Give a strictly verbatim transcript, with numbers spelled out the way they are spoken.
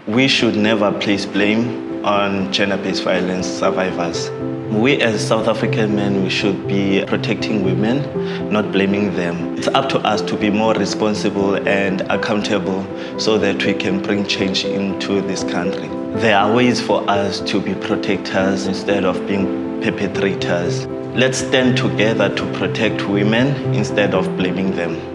We should never place blame on gender-based violence survivors. We as South African men, we should be protecting women, not blaming them. It's up to us to be more responsible and accountable so that we can bring change into this country. There are ways for us to be protectors instead of being perpetrators. Let's stand together to protect women instead of blaming them.